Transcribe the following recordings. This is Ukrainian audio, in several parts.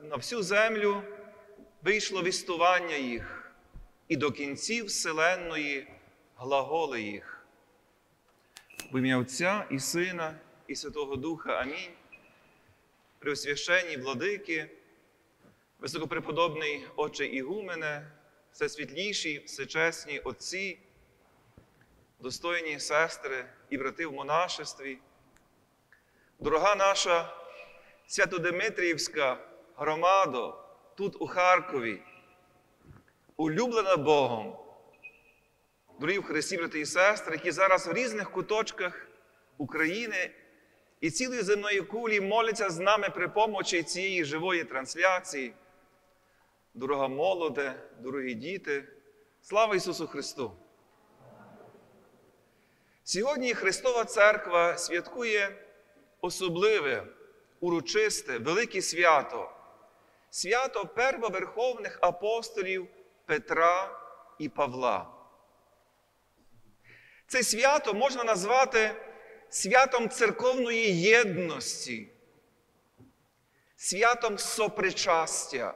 на всю землю вийшло вістування їх, і до кінців вселенної глаголи їх. В ім'я Отця і Сина, і Святого Духа. Амінь. Преосвященні владики, високопреподобний Отче Ігумене, всесвітліші, всечесні отці, достойні сестри і брати в монашестві, дорога наша Свято-Димитріївська громада тут у Харкові, улюблена Богом, дорогі в Христі, брати і сестри, які зараз в різних куточках України і цілої земної кулі моляться з нами при помочі цієї живої трансляції. Дорога молоде, дорогі діти, слава Ісусу Христу! Сьогодні Христова Церква святкує особливе, урочисте, велике свято. Свято первоверховних апостолів Петра і Павла. Це свято можна назвати святом церковної єдності, святом сопричастя.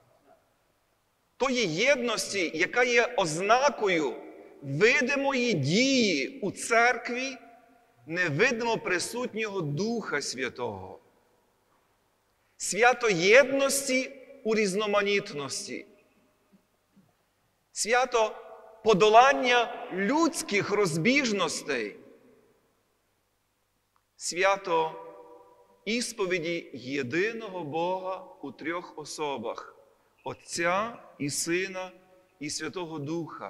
Тої єдності, яка є ознакою видимої дії у церкві, невидимо присутнього Духа Святого. Свято єдності у різноманітності. Свято подолання людських розбіжностей. Свято ісповіді єдиного Бога у трьох особах – Отця і Сина і Святого Духа.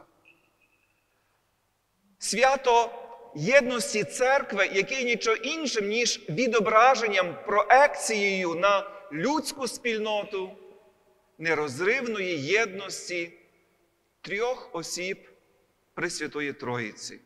Свято єдності церкви, яке нічого іншим, ніж відображенням, проекцією на людську спільноту нерозривної єдності трьох осіб Пресвятої Троїці.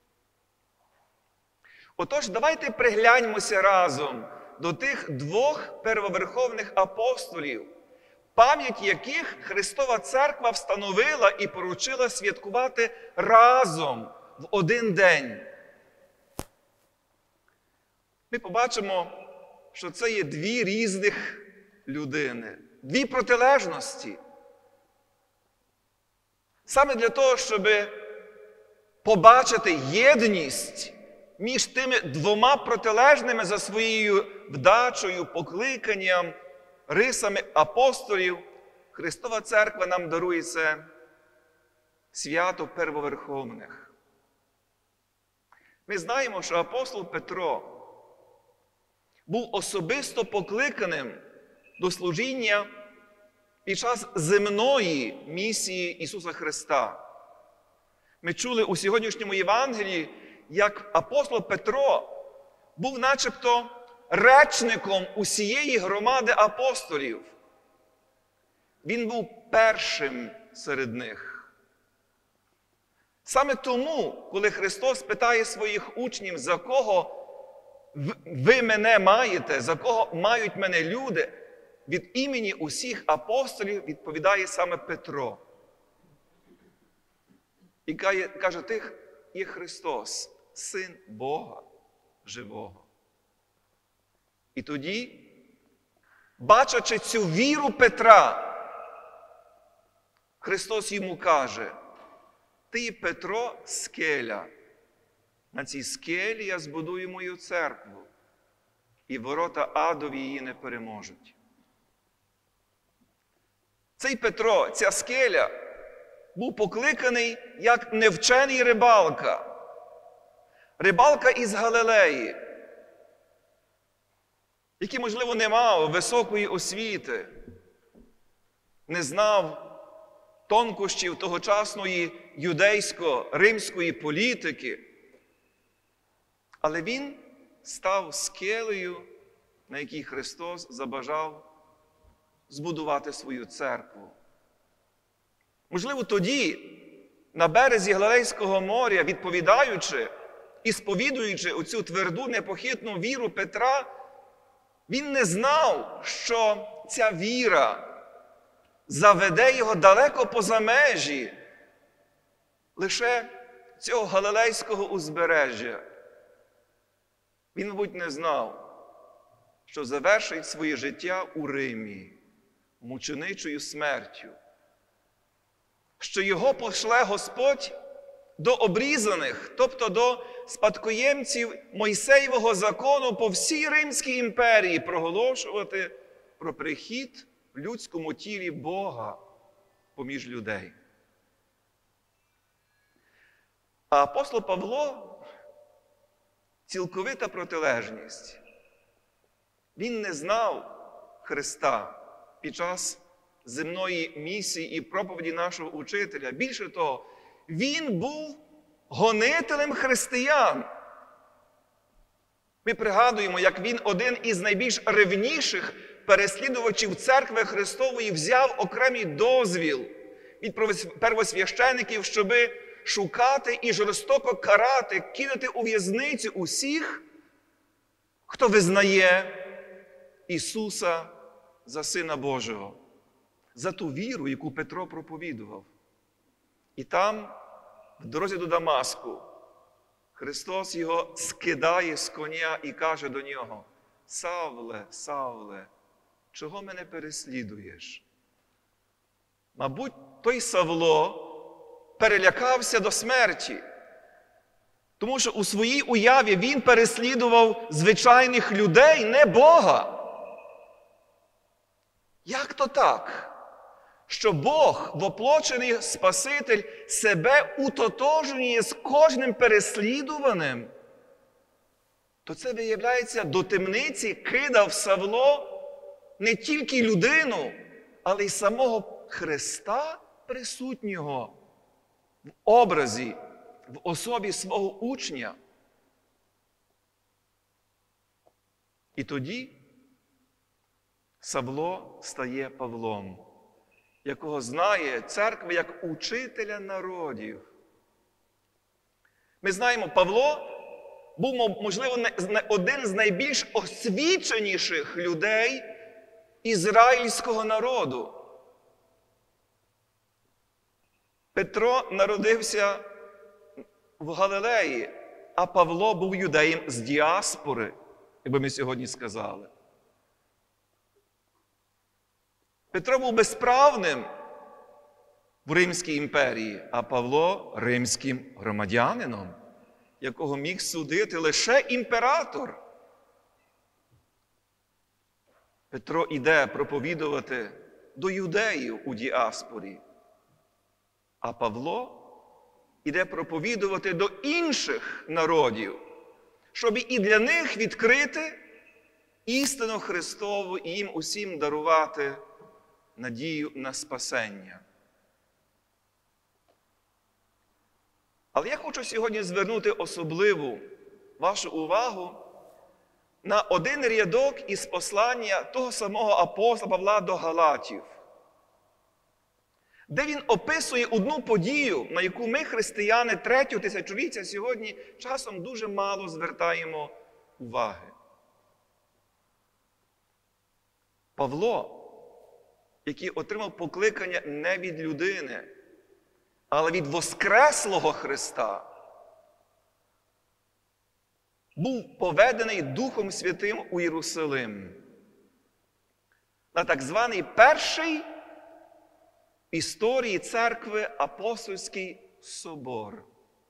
Отож, давайте пригляньмося разом до тих двох первоверховних апостолів, пам'ять яких Христова Церква встановила і поручила святкувати разом в один день. Ми побачимо, що це є дві різних людини, дві протилежності. Саме для того, щоб побачити єдність між тими двома протилежними за своєю вдачею, покликанням, рисами апостолів, Христова Церква нам дарує це свято первоверховних. Ми знаємо, що апостол Петро був особисто покликаним до служіння під час земної місії Ісуса Христа. Ми чули у сьогоднішньому Євангелії, як апостол Петро був начебто речником усієї громади апостолів. Він був першим серед них. Саме тому, коли Христос питає своїх учнів, за кого ви мене маєте, за кого мають мене люди, від імені усіх апостолів відповідає саме Петро. І каже, тих є Христос, Син Бога живого. І тоді, бачачи цю віру Петра, Христос йому каже, ти, Петро, скеля. На цій скелі я збудую мою церкву, і ворота адові її не переможуть. Цей Петро, ця скеля, був покликаний як невчений рибалка. Рибалка із Галилеї, який, можливо, не мав високої освіти, не знав тонкощів тогочасної юдейсько-римської політики. Але він став скелею, на якій Христос забажав збудувати свою церкву. Можливо, тоді, на березі Галилейського моря, відповідаючи і сповідуючи оцю тверду, непохитну віру Петра, він не знав, що ця віра заведе його далеко поза межі лише цього галилейського узбережжя. Він, мабуть, не знав, що завершить своє життя у Римі, мученичою смертю, що його пошле Господь до обрізаних, тобто до спадкоємців Мойсеєвого закону по всій Римській імперії проголошувати про прихід в людському тілі Бога поміж людей. А апостол Павло – цілковита протилежність. Він не знав Христа під час земної місії і проповіді нашого учителя. Більше того, він був гонителем християн. Ми пригадуємо, як він один із найбільш ревніших переслідувачів Церкви Христової взяв окремий дозвіл від первосвящеників, щоби шукати і жорстоко карати, кинути у в'язницю усіх, хто визнає Ісуса за Сина Божого, за ту віру, яку Петро проповідував. І там, в дорозі до Дамаску, Христос його скидає з коня і каже до нього: «Савле, Савле, чого мене переслідуєш?» Мабуть, той Савло перелякався до смерті, тому що у своїй уяві він переслідував звичайних людей, не Бога. Як то так, що Бог, воплочений Спаситель, себе утотожнює з кожним переслідуваним? То це, виявляється, до темниці кидав Савло не тільки людину, але й самого Христа присутнього в образі, в особі свого учня. І тоді Савло стає Павлом, якого знає церква як учителя народів. Ми знаємо, Павло був, можливо, один з найбільш освіченіших людей ізраїльського народу. Петро народився в Галилеї, а Павло був юдеєм з діаспори, як би ми сьогодні сказали. Петро був безправним в Римській імперії, а Павло – римським громадянином, якого міг судити лише імператор. Петро іде проповідувати до юдеїв у діаспорі, а Павло іде проповідувати до інших народів, щоб і для них відкрити істину Христову і їм усім дарувати надію на спасення. Але я хочу сьогодні звернути особливу вашу увагу на один рядок із послання того самого апостола Павла до Галатів, де він описує одну подію, на яку ми, християни третього тисячоліття, сьогодні часом дуже мало звертаємо уваги. Павло, який отримав покликання не від людини, але від воскреслого Христа, був поведений Духом Святим у Єрусалим на так званий перший в історії церкви апостольський собор.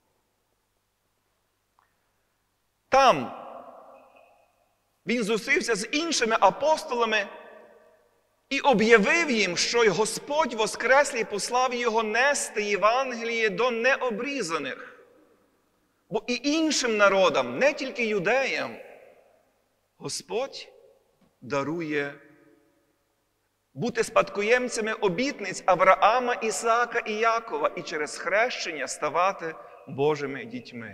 Там він зустрівся з іншими апостолами і об'явив їм, що Господь Воскреслий послав його нести Євангеліє до необрізаних. Бо і іншим народам, не тільки юдеям, Господь дарує бути спадкоємцями обітниць Авраама, Ісаака і Якова і через хрещення ставати Божими дітьми.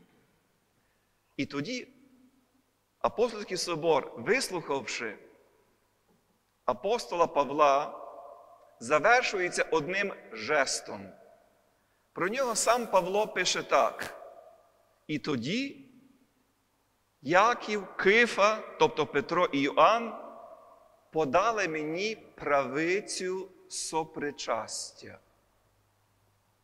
І тоді апостольський собор, вислухавши апостола Павла, завершується одним жестом. Про нього сам Павло пише так: «І тоді Яків, Кифа, тобто Петро і Йоанн, подали мені правицю сопричастя».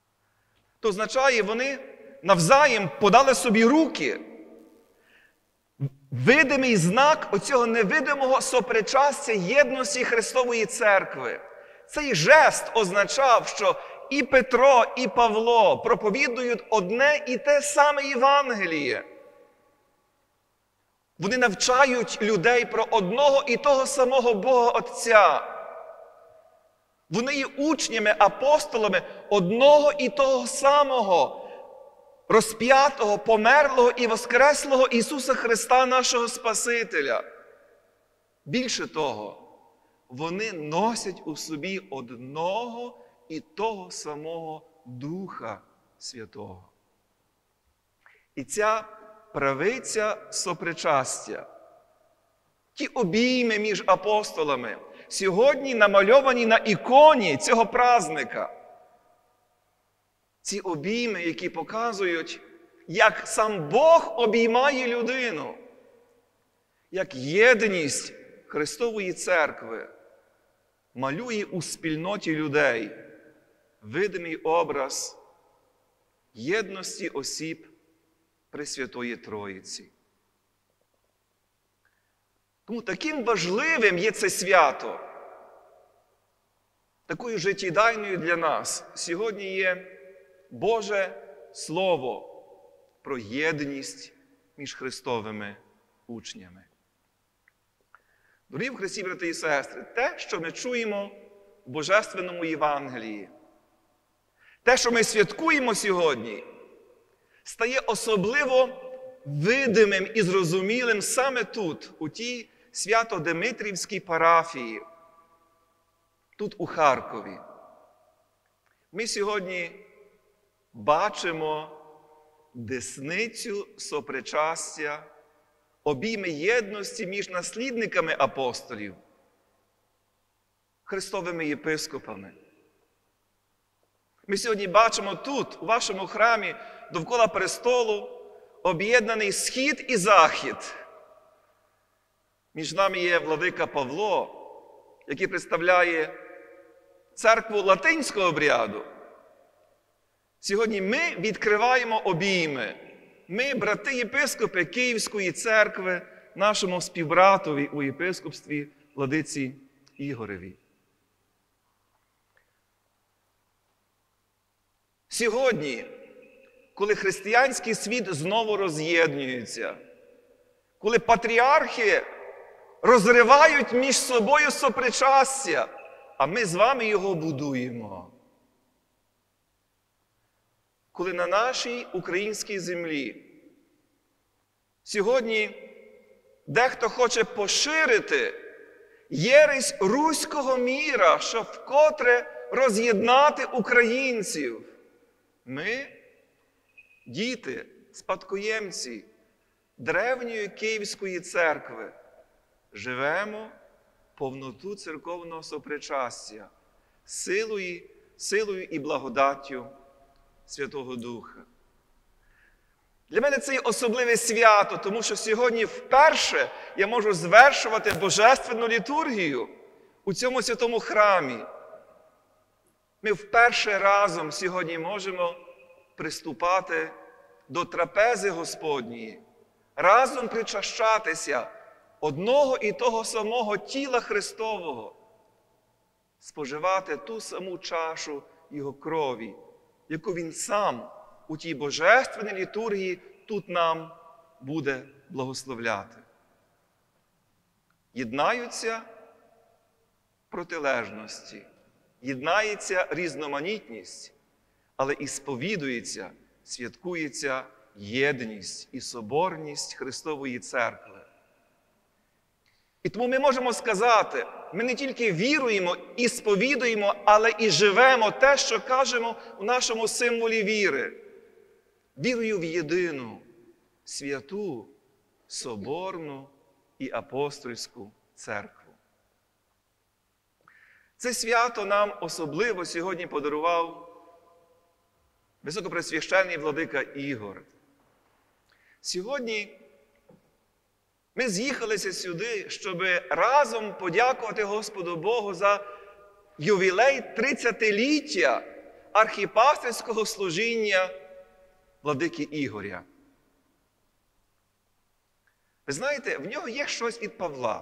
То означає, вони навзаєм подали собі руки, видимий знак оцього невидимого сопричастя єдності Христової Церкви. Цей жест означав, що і Петро, і Павло проповідують одне і те саме Євангеліє. Вони навчають людей про одного і того самого Бога Отця. Вони є учнями, апостолами одного і того самого розп'ятого, померлого і воскреслого Ісуса Христа, нашого Спасителя. Більше того, вони носять у собі одного і того самого Духа Святого. І ця правиця сопричастя, ті обійми між апостолами, сьогодні намальовані на іконі цього празника. Ці обійми, які показують, як сам Бог обіймає людину, як єдність Христової Церкви малює у спільноті людей видимий образ єдності осіб Пресвятої Троїці. Тому таким важливим є це свято, такою життєдайною для нас сьогодні є Боже Слово про єдність між Христовими учнями. Дорогі в Христі, брати і сестри, те, що ми чуємо в Божественному Євангелії, те, що ми святкуємо сьогодні, стає особливо видимим і зрозумілим саме тут, у тій Свято-Димитрівській парафії, тут у Харкові. Ми сьогодні бачимо десницю сопричастя, обійми єдності між наслідниками апостолів, Христовими єпископами. Ми сьогодні бачимо тут, у вашому храмі, довкола престолу, об'єднаний схід і захід. Між нами є владика Павло, який представляє церкву латинського обряду. Сьогодні ми відкриваємо обійми. Ми, брати-єпископи Київської церкви, нашому співбратові у єпископстві владиці Ігореві. Сьогодні, коли християнський світ знову роз'єднується, коли патріархи розривають між собою сопричастя, а ми з вами його будуємо. Коли на нашій українській землі сьогодні дехто хоче поширити єресь руського міра, щоб вкотре роз'єднати українців, ми, діти, спадкоємці древньої Київської церкви, живемо повноту церковного сопричастя силою і благодаттю Святого Духа. Для мене це є особливе свято, тому що сьогодні вперше я можу звершувати божественну літургію у цьому святому храмі. Ми вперше разом сьогодні можемо приступати до трапези Господньої, разом причащатися одного і того самого тіла Христового, споживати ту саму чашу Його крові, яку Він сам у тій божественній літургії тут нам буде благословляти. Єднаються протилежності, єднається різноманітність, але і сповідується, святкується єдність і соборність Христової Церкви. І тому ми можемо сказати, ми не тільки віруємо і сповідуємо, але і живемо те, що кажемо у нашому символі віри. Вірую в єдину, святу, соборну і апостольську церкву. Це свято нам особливо сьогодні подарував високопресвященний владика Ігор. Сьогодні ми з'їхалися сюди, щоб разом подякувати Господу Богу за ювілей 30-ліття архіпастерського служіння владики Ігоря. Ви знаєте, в нього є щось від Павла.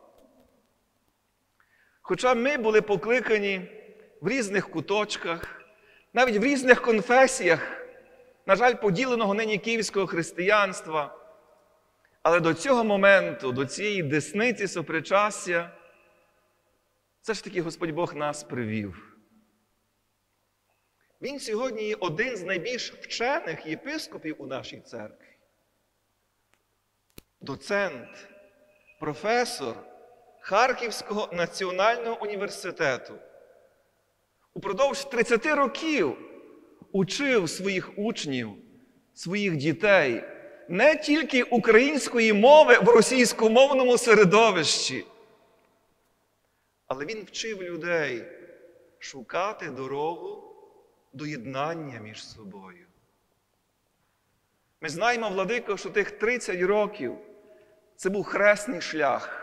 Хоча ми були покликані в різних куточках, навіть в різних конфесіях, на жаль, поділеного нині київського християнства, але до цього моменту, до цієї десниці сопричастя, все ж таки Господь Бог нас привів. Він сьогодні є один з найбільш вчених єпископів у нашій церкві. Доцент, професор Харківського національного університету. Упродовж 30 років учив своїх учнів, своїх дітей не тільки української мови в російськомовному середовищі, але він вчив людей шукати дорогу до єднання між собою. Ми знаємо, владико, що тих 30 років це був хресний шлях.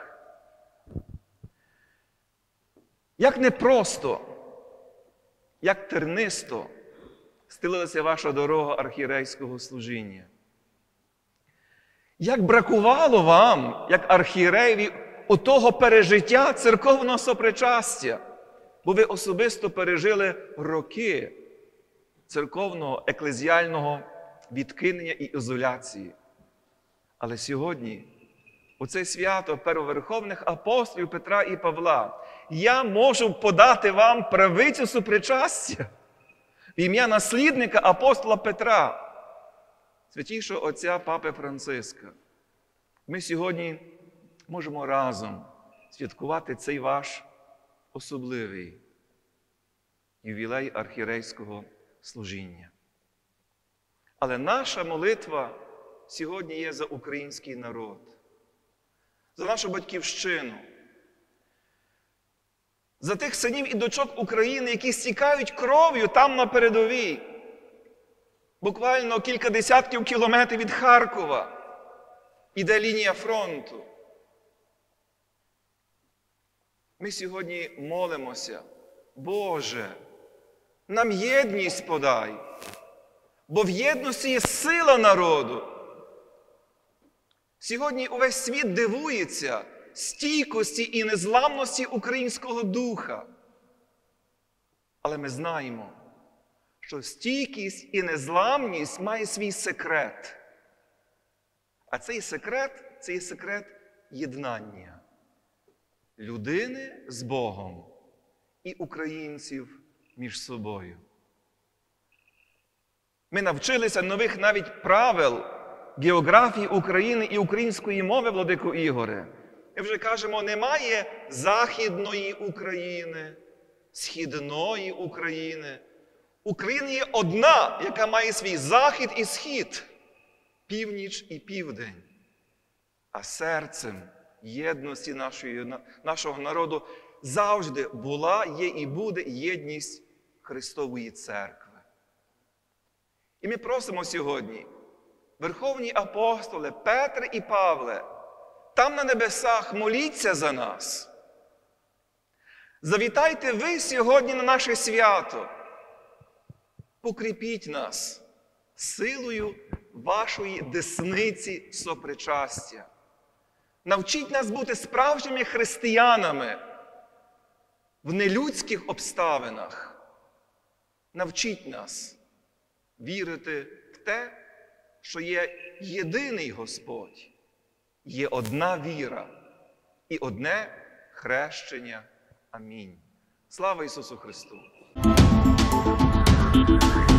Як непросто, як тернисто стелилася ваша дорога архієрейського служіння. Як бракувало вам, як архієреєві, отого пережиття церковного сопричастя, бо ви особисто пережили роки церковного, еклезіального відкинення і ізоляції. Але сьогодні, у це свято первоверховних апостолів Петра і Павла, я можу подати вам правицю сопричастя в ім'я наслідника апостола Петра, святішого отця Папи Франциска. Ми сьогодні можемо разом святкувати цей ваш особливий ювілей архієрейського служіння. Але наша молитва сьогодні є за український народ, за нашу батьківщину, за тих синів і дочок України, які стікають кров'ю там на передовій, буквально кілька десятків кілометрів від Харкова іде лінія фронту. Ми сьогодні молимося: Боже, нам єдність подай, бо в єдності є сила народу. Сьогодні увесь світ дивується стійкості і незламності українського духа. Але ми знаємо, що стійкість і незламність має свій секрет. А цей секрет – це є секрет єднання людини з Богом і українців між собою. Ми навчилися нових навіть правил географії України і української мови, владико Ігоре. Ми вже кажемо, немає Західної України, Східної України. Україна є одна, яка має свій захід і схід, північ і південь. А серцем єдності нашого народу завжди була, є і буде єдність Христової Церкви. І ми просимо сьогодні, верховні апостоли Петре і Павле, там на небесах моліться за нас. Завітайте ви сьогодні на наше свято. Покріпіть нас силою вашої десниці сопричастя. Навчіть нас бути справжніми християнами в нелюдських обставинах. Навчіть нас вірити в те, що є єдиний Господь, є одна віра і одне хрещення. Амінь. Слава Ісусу Христу!